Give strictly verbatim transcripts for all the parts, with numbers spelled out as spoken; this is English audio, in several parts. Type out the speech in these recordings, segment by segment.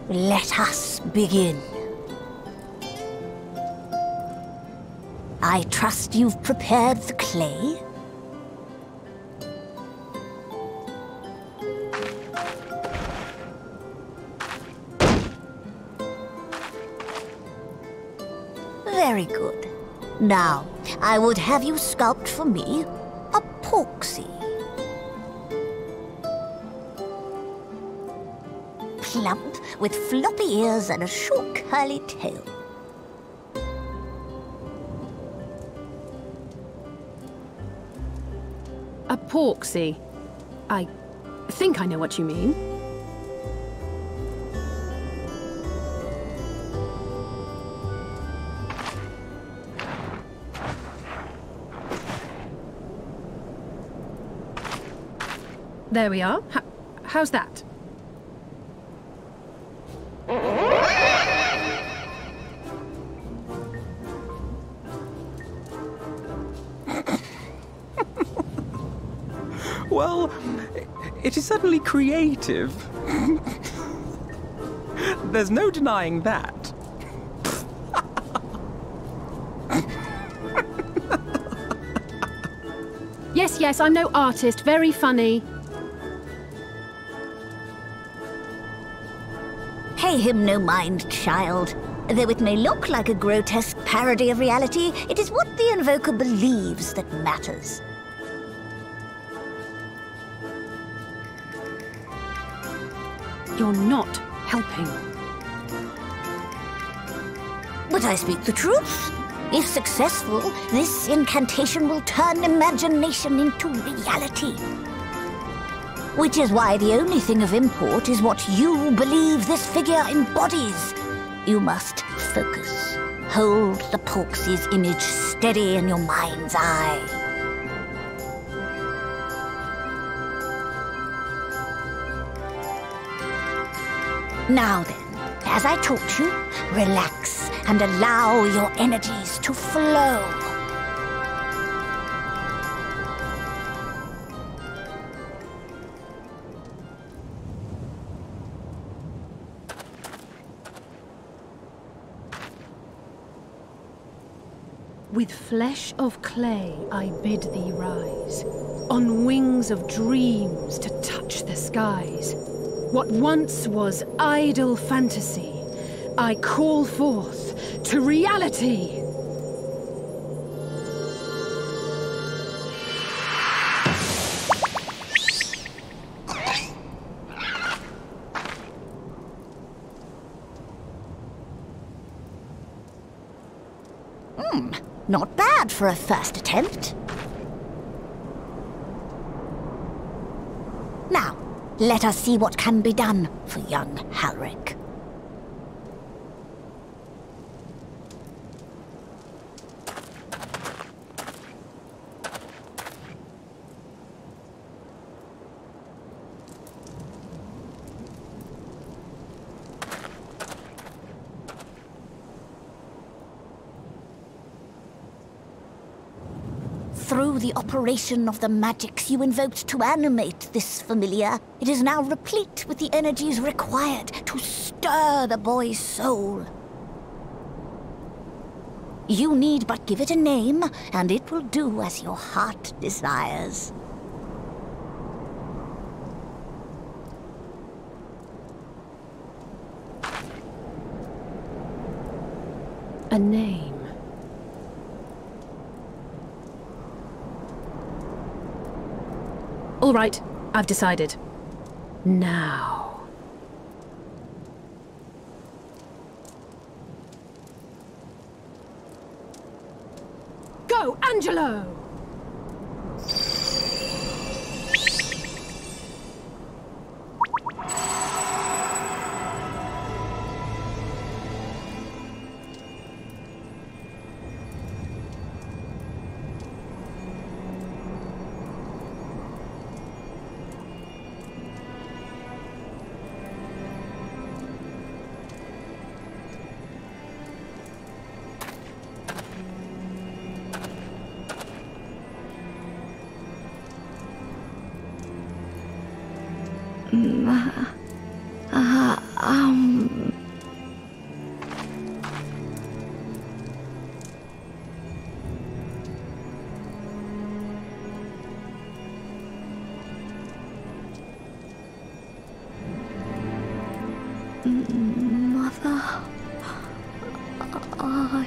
Let us begin. I trust you've prepared the clay? Very good. Now, I would have you sculpt for me a porksy. Plump, with floppy ears and a short curly tail. A porksy? I think I know what you mean. There we are. H- how's that? Well, it is certainly creative. There's no denying that. Yes, yes, I'm no artist. Very funny. Pay him no mind, child. Though it may look like a grotesque parody of reality, it is what the invoker believes that matters. You're not helping. But I speak the truth. If successful, this incantation will turn imagination into reality. Which is why the only thing of import is what you believe this figure embodies. You must focus. Hold the porksy's image steady in your mind's eye. Now then, as I taught you, relax and allow your energies to flow. With flesh of clay I bid thee rise, on wings of dreams to touch the skies. What once was idle fantasy, I call forth to reality. Hmm, not bad for a first attempt. Now, let us see what can be done for young Halric. Through the operation of the magics you invoked to animate this familiar, it is now replete with the energies required to stir the boy's soul. You need but give it a name, and it will do as your heart desires. A name. All right, I've decided. Now. Go, Angelo! Uh, um... Mother, I...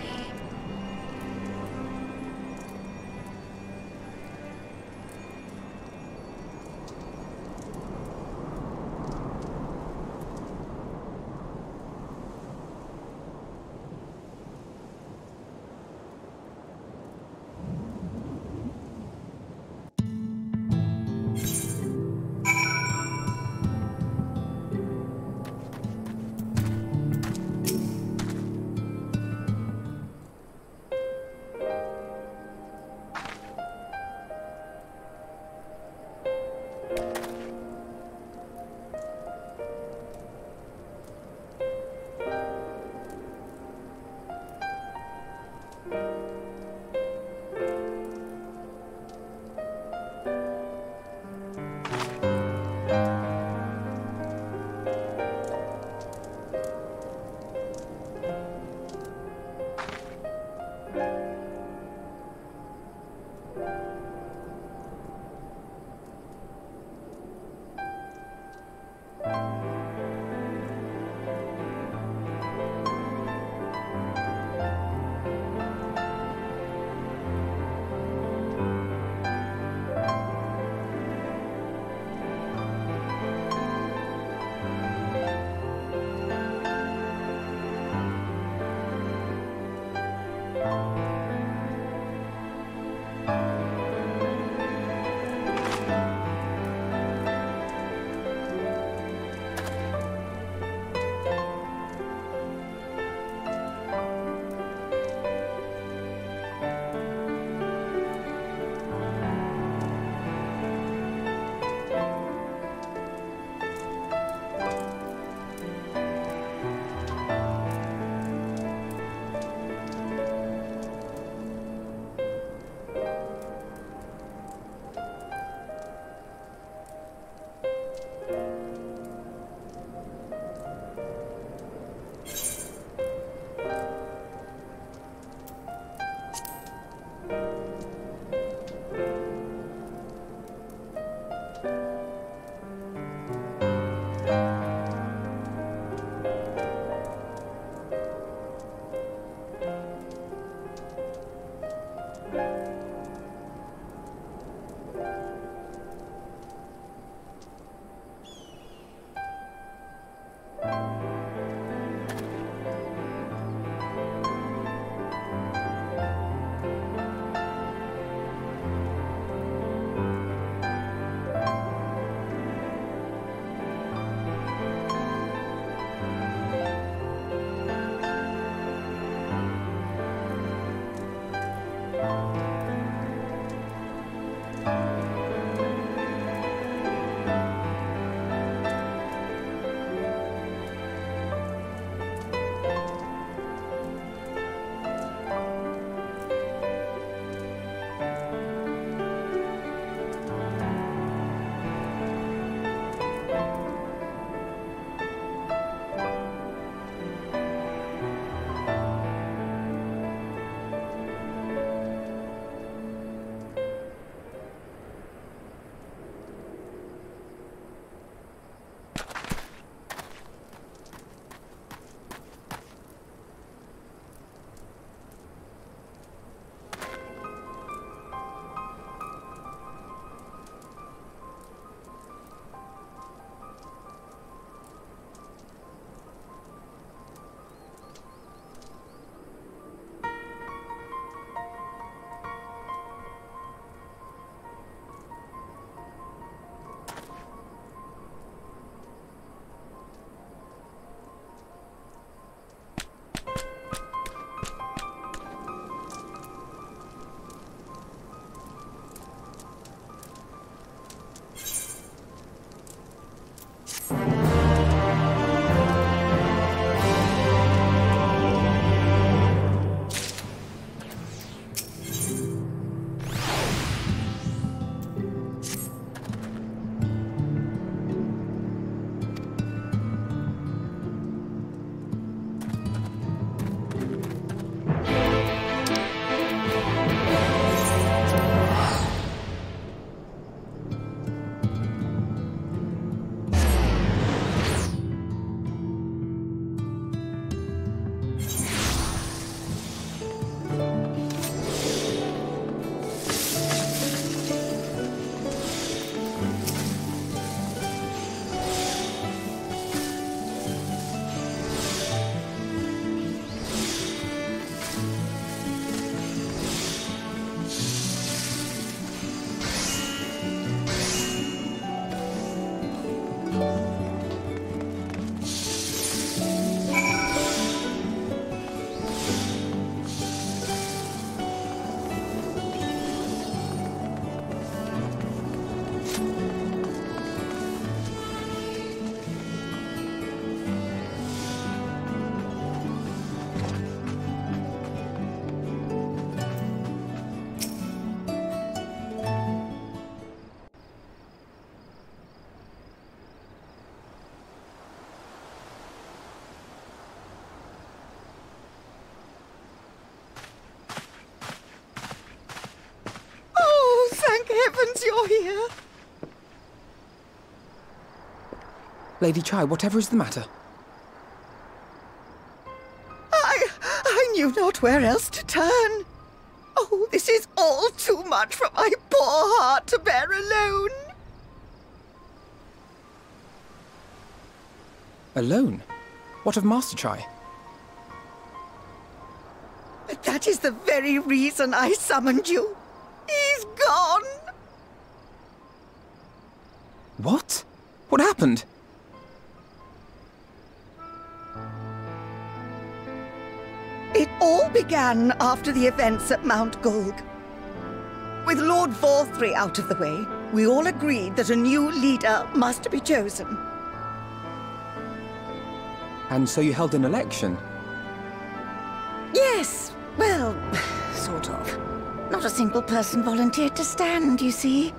you're here. Lady Chai, whatever is the matter? I... I knew not where else to turn. Oh, this is all too much for my poor heart to bear alone. Alone? What of Master Chai? But that is the very reason I summoned you. He's gone. What? What happened? It all began after the events at Mount Golg. With Lord Vorthry out of the way, we all agreed that a new leader must be chosen. And so you held an election? Yes, well, sort of. Not a single person volunteered to stand, you see.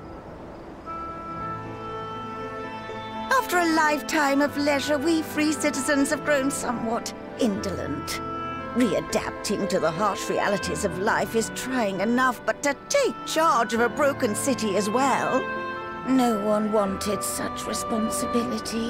After a lifetime of leisure, we free citizens have grown somewhat indolent. Readapting to the harsh realities of life is trying enough, but to take charge of a broken city as well? No one wanted such responsibility.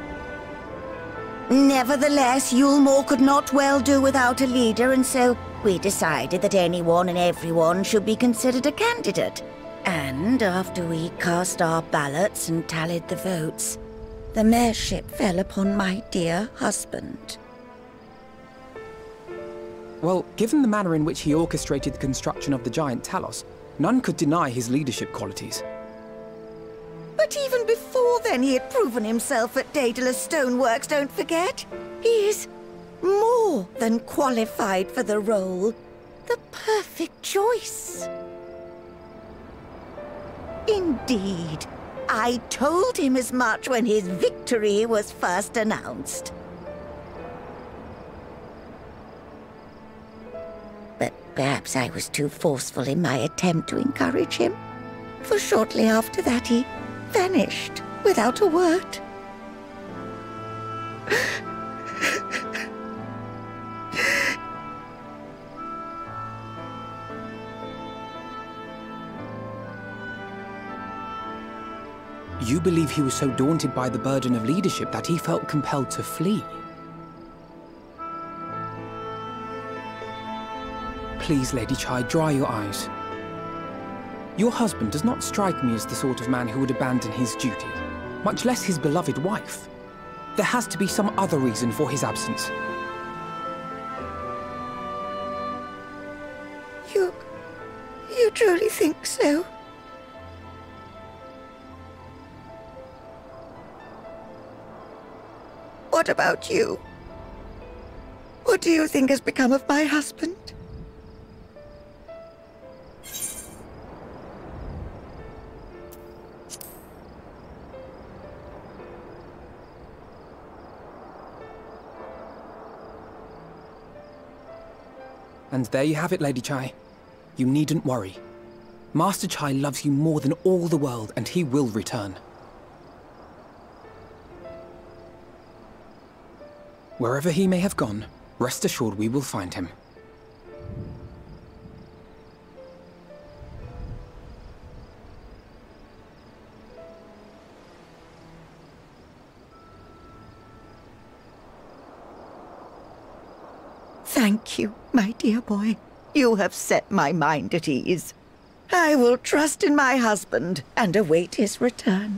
Nevertheless, Yulmore could not well do without a leader, and so we decided that anyone and everyone should be considered a candidate. And after we cast our ballots and tallied the votes, the mayorship fell upon my dear husband. Well, given the manner in which he orchestrated the construction of the giant Talos, none could deny his leadership qualities. But even before then, he had proven himself at Daedalus Stoneworks, don't forget. He is more than qualified for the role. The perfect choice. Indeed. I told him as much when his victory was first announced. But perhaps I was too forceful in my attempt to encourage him. For shortly after that, he vanished without a word. You believe he was so daunted by the burden of leadership that he felt compelled to flee? Please, Lady Chai, dry your eyes. Your husband does not strike me as the sort of man who would abandon his duty, much less his beloved wife. There has to be some other reason for his absence. You... you truly think so? What about you? What do you think has become of my husband? And there you have it, Lady Chai. You needn't worry. Master Chai loves you more than all the world, and he will return. Wherever he may have gone, rest assured we will find him. Thank you, my dear boy. You have set my mind at ease. I will trust in my husband and await his return.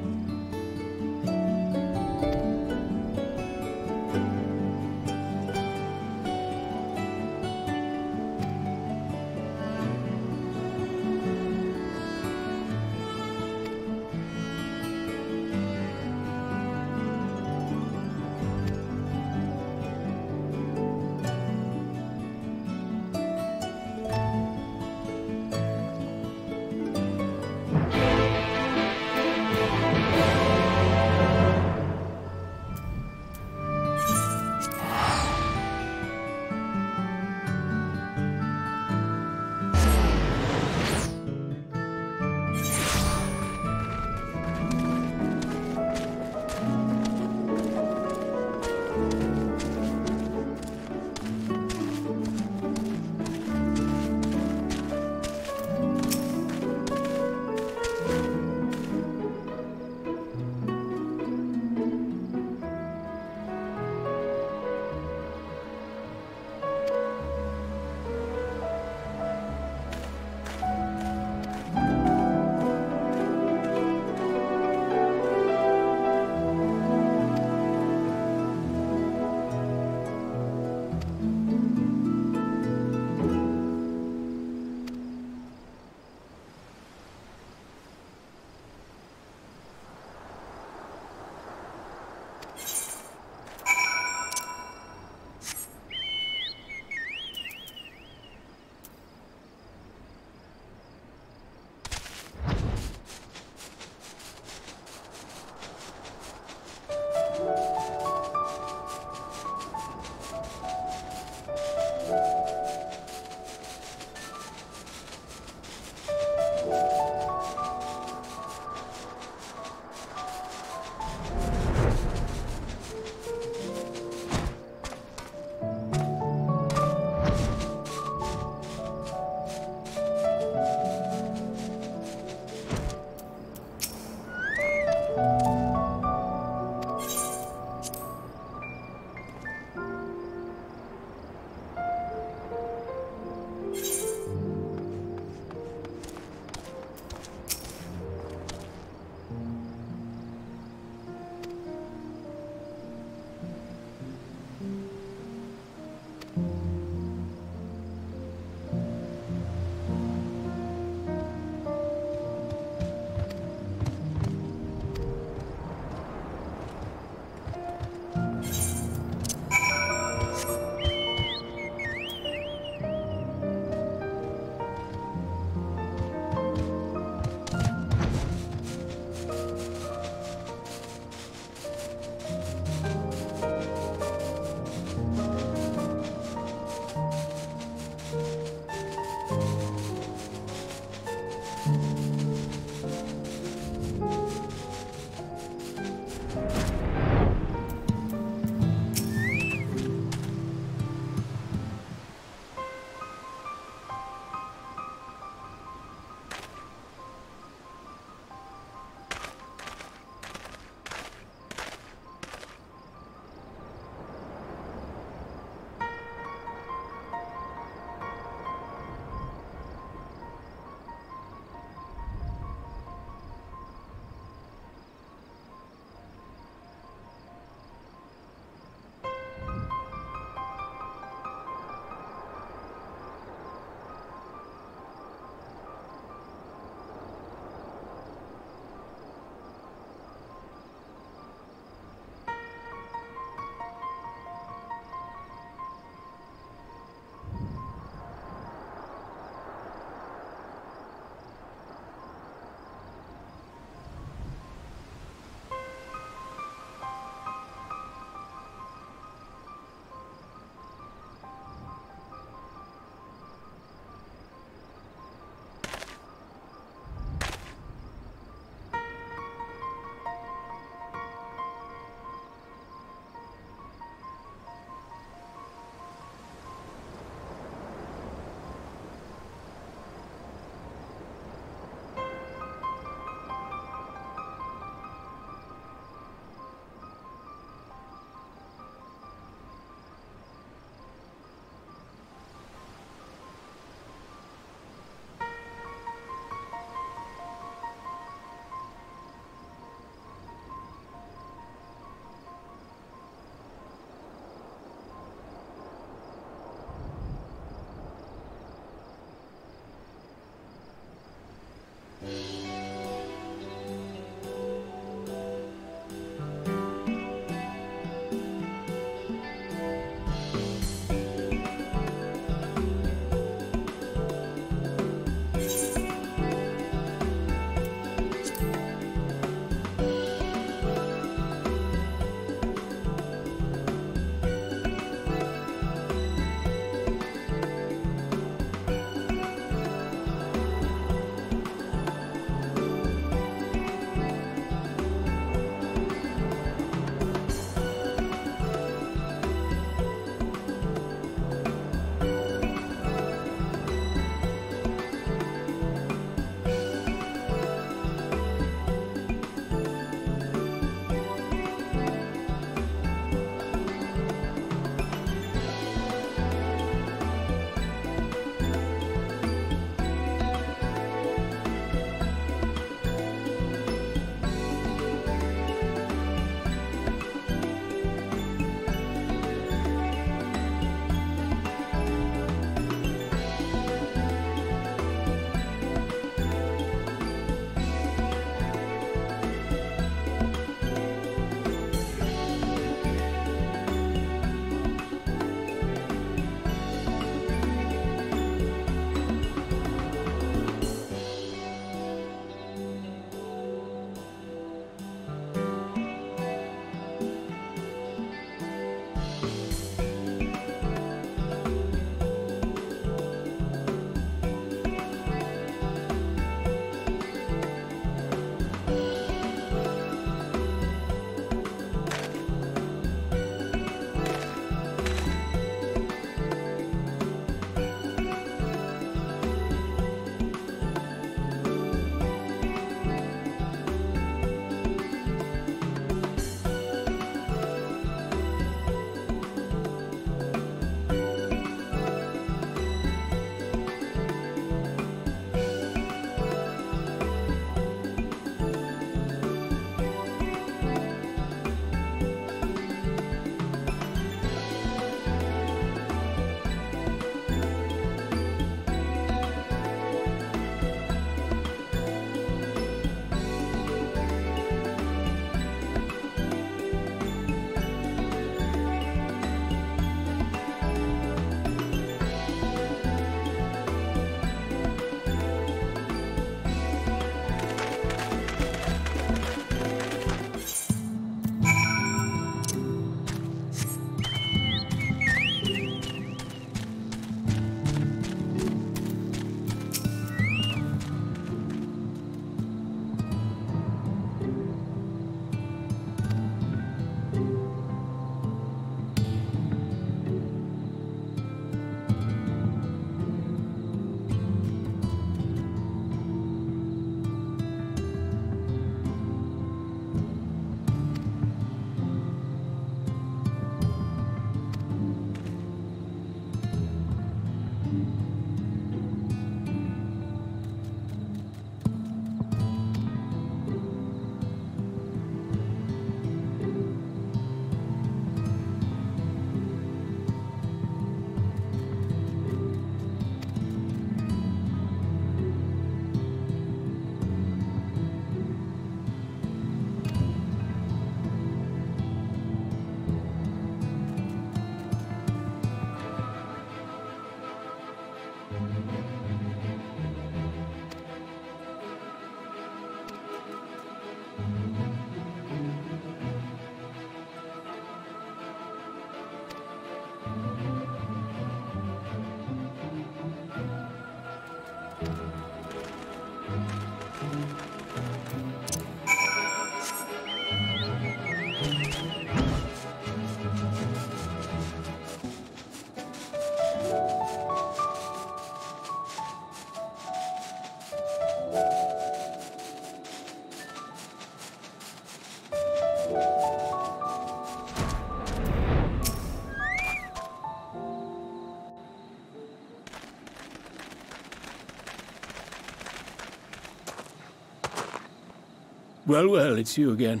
Well, well, it's you again.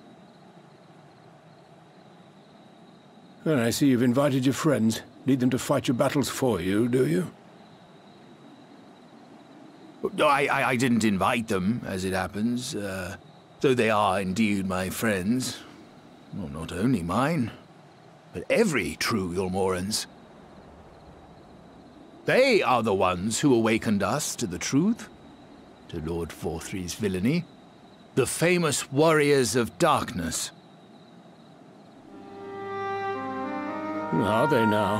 Well, I see you've invited your friends. Need them to fight your battles for you, do you? No, I, I, I didn't invite them, as it happens. Uh, though they are indeed my friends. Well, not only mine, but every true Yulmoran's. They are the ones who awakened us to the truth, to Lord Vorthry's villainy. The famous warriors of darkness. Are they now?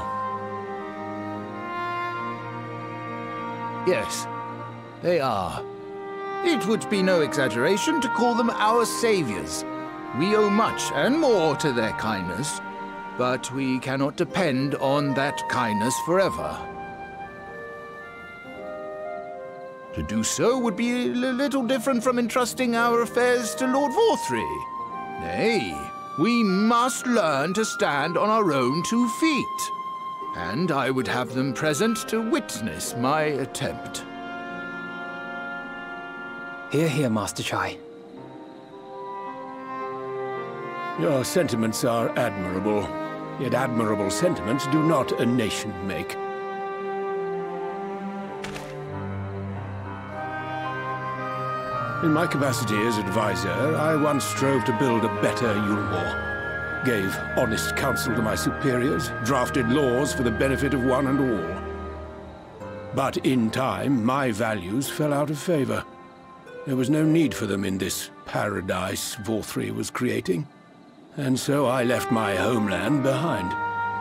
Yes, they are. It would be no exaggeration to call them our saviors. We owe much and more to their kindness, but we cannot depend on that kindness forever. To do so would be a little different from entrusting our affairs to Lord Vorthry. Nay, we must learn to stand on our own two feet. And I would have them present to witness my attempt. Hear, hear, Master Chai. Your sentiments are admirable, yet admirable sentiments do not a nation make. In my capacity as advisor, I once strove to build a better Yulmore. Gave honest counsel to my superiors, drafted laws for the benefit of one and all. But in time, my values fell out of favor. There was no need for them in this paradise Vorthry was creating. And so I left my homeland behind.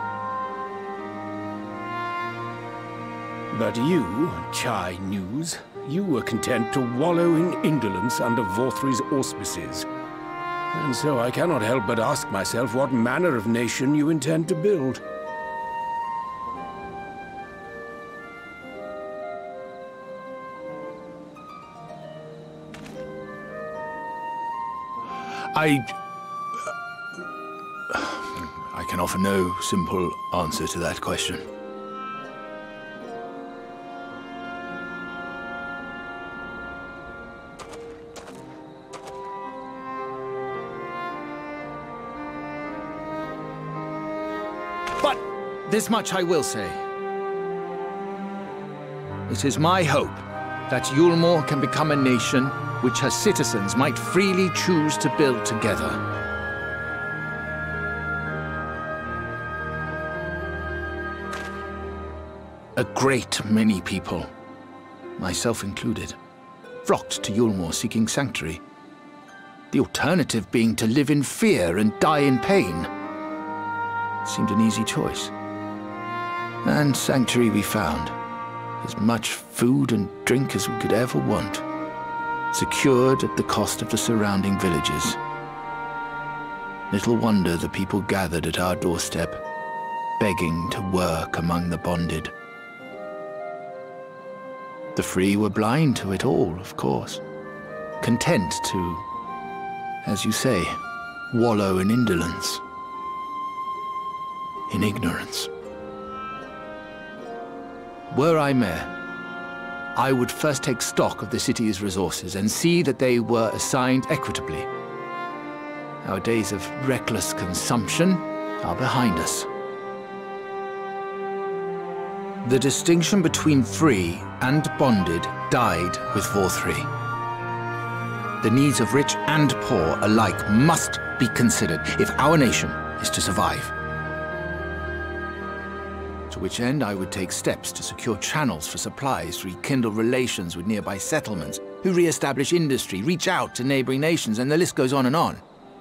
But you, Chai News, you were content to wallow in indolence under Vorthry's auspices. And so I cannot help but ask myself what manner of nation you intend to build. I... I can offer no simple answer to that question. But this much I will say. It is my hope that Yulmore can become a nation which her citizens might freely choose to build together. A great many people, myself included, flocked to Yulmore seeking sanctuary. The alternative being to live in fear and die in pain. It seemed an easy choice. And sanctuary we found. As much food and drink as we could ever want. Secured at the cost of the surrounding villages. Little wonder the people gathered at our doorstep, begging to work among the bonded. The free were blind to it all, of course. Content to, as you say, wallow in indolence. In ignorance. Were I mayor, I would first take stock of the city's resources and see that they were assigned equitably. Our days of reckless consumption are behind us. The distinction between free and bonded died with Vorthry. The needs of rich and poor alike must be considered if our nation is to survive. To which end I would take steps to secure channels for supplies, rekindle relations with nearby settlements, who re-establish industry, reach out to neighboring nations, and the list goes on and on.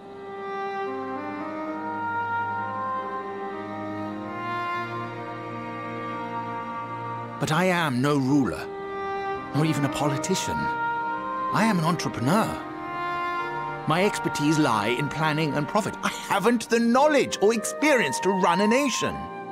But I am no ruler, nor even a politician. I am an entrepreneur. My expertise lie in planning and profit. I haven't the knowledge or experience to run a nation.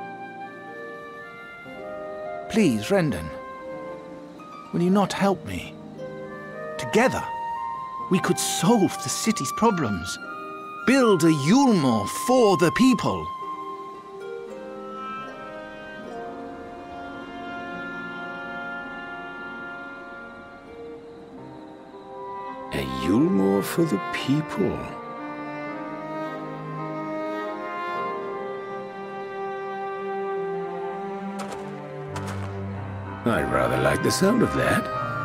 Please, Rendon, will you not help me? Together, we could solve the city's problems. Build a Yulmore for the people. A Yulmore? more for the people. I rather like the sound of that.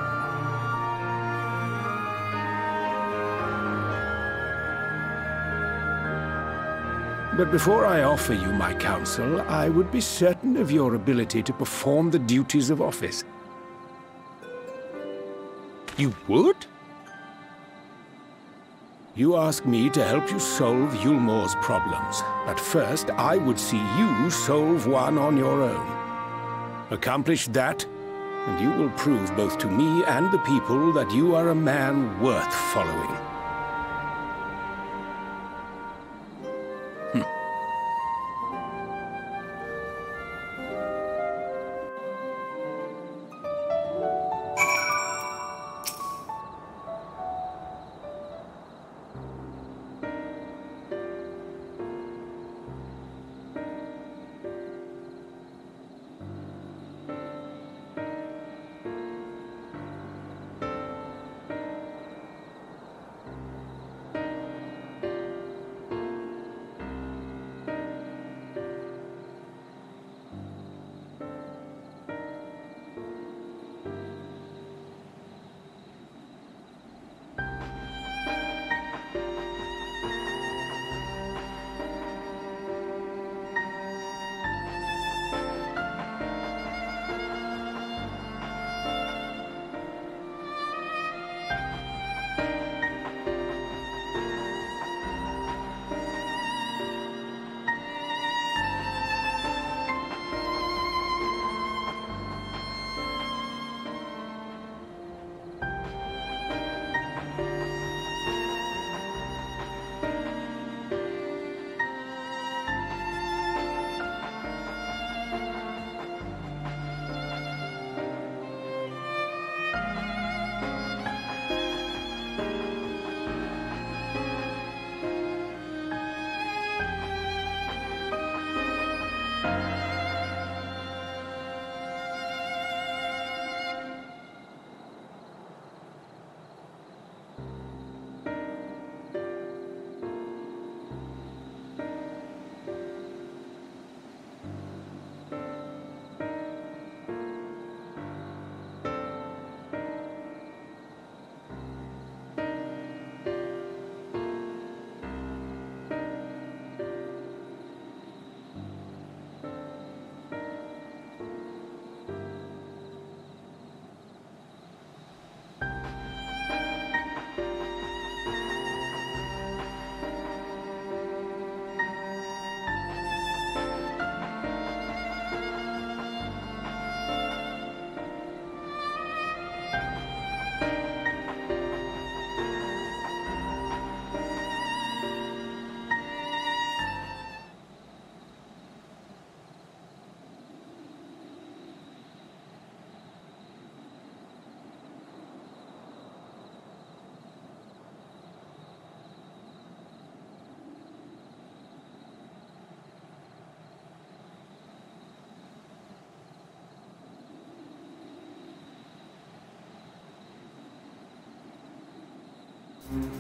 But before I offer you my counsel, I would be certain of your ability to perform the duties of office. You would? You ask me to help you solve Yulmore's problems, but first I would see you solve one on your own. Accomplish that, and you will prove both to me and the people that you are a man worth following. Mm-hmm.